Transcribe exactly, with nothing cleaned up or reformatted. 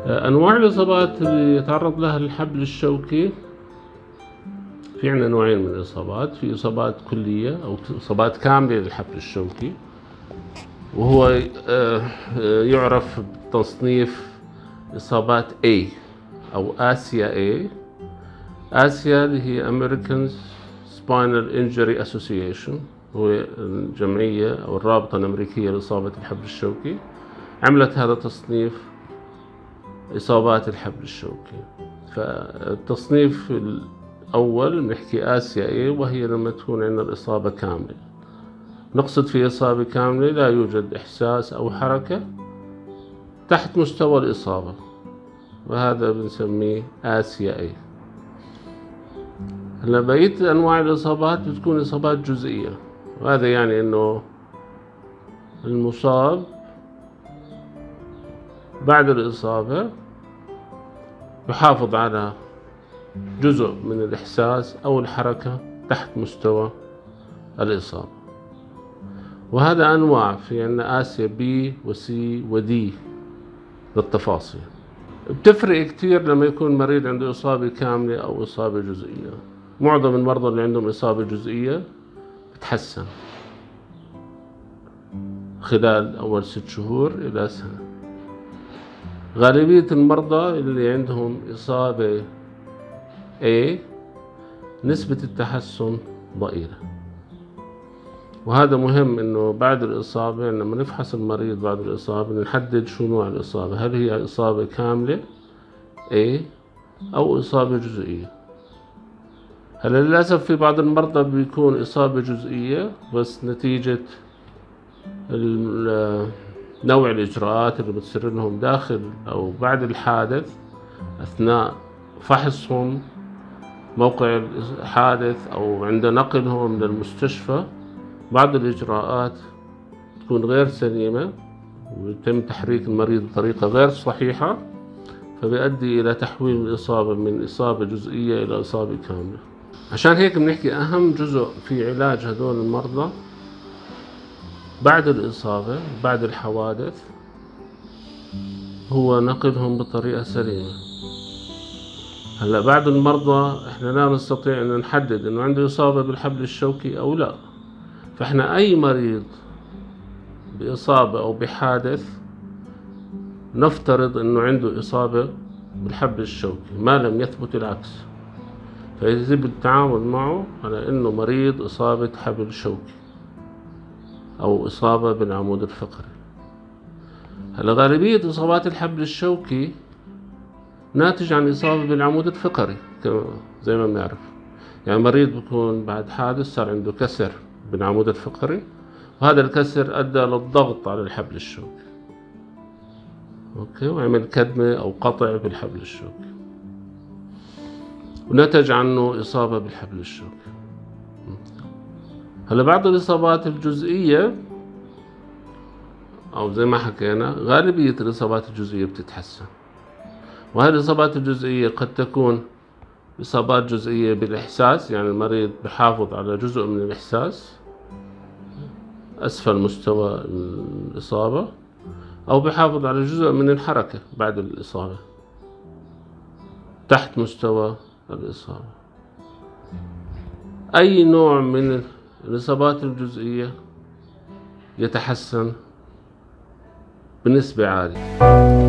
أنواع الإصابات اللي يتعرض لها الحبل الشوكي، في عنا نوعين من الإصابات. في إصابات كلية أو إصابات كاملة للحبل الشوكي، وهو يعرف بتصنيف إصابات A أو آسيا A. آسيا اللي هي American Spinal Injury Association، هو الجمعية أو الرابطة الأمريكية لإصابة الحبل الشوكي، عملت هذا التصنيف إصابات الحبل الشوكي. فالتصنيف الأول بنحكي آسيا A، وهي لما تكون عندنا الإصابة كاملة. نقصد في إصابة كاملة لا يوجد إحساس أو حركة تحت مستوى الإصابة، وهذا بنسميه آسيا A. هلا بقية أنواع الإصابات بتكون إصابات جزئية، وهذا يعني إنه المصاب بعد الإصابة يحافظ على جزء من الإحساس أو الحركة تحت مستوى الإصابة. وهذا أنواع، في عندنا آسيا B وC وD للتفاصيل. بتفرق كتير لما يكون مريض عنده إصابة كاملة أو إصابة جزئية. معظم المرضى اللي عندهم إصابة جزئية بتحسن خلال أول ست شهور إلى سنة. غالبية المرضى اللي عندهم إصابة A نسبة التحسن ضئيلة، وهذا مهم إنه بعد الإصابة لما نفحص المريض بعد الإصابة نحدد شو نوع الإصابة، هل هي إصابة كاملة A أو إصابة جزئية. هلا للأسف في بعض المرضى بيكون إصابة جزئية بس نتيجة نوع الإجراءات اللي بتصير لهم داخل أو بعد الحادث، أثناء فحصهم موقع الحادث أو عند نقلهم للمستشفى، بعض الإجراءات تكون غير سليمة ويتم تحريك المريض بطريقة غير صحيحة، فبيؤدي إلى تحويل الإصابة من إصابة جزئية إلى إصابة كاملة. عشان هيك بنحكي أهم جزء في علاج هدول المرضى بعد الإصابة بعد الحوادث هو نقلهم بطريقة سليمة. هلا بعض المرضى احنا لا نستطيع ان نحدد انه عنده إصابة بالحبل الشوكي او لا، فاحنا اي مريض بإصابة او بحادث نفترض انه عنده إصابة بالحبل الشوكي ما لم يثبت العكس، فيجب التعامل معه على انه مريض إصابة حبل شوكي أو إصابة بالعمود الفقري. هلا غالبية إصابات الحبل الشوكي ناتج عن إصابة بالعمود الفقري زي ما بنعرف، يعني مريض بيكون بعد حادث صار عنده كسر بالعمود الفقري، وهذا الكسر أدى للضغط على الحبل الشوكي، أوكي، وعمل كدمة أو قطع بالحبل الشوكي ونتج عنه إصابة بالحبل الشوكي. هلا بعض الإصابات الجزئية أو زي ما حكينا غالبية الإصابات الجزئية بتتحسن، وهذه الإصابات الجزئية قد تكون إصابات جزئية بالإحساس، يعني المريض بحافظ على جزء من الإحساس أسفل مستوى الإصابة، أو بحافظ على جزء من الحركة بعد الإصابة تحت مستوى الإصابة. أي نوع من الإصابات الجزئية يتحسن بنسبة عالية.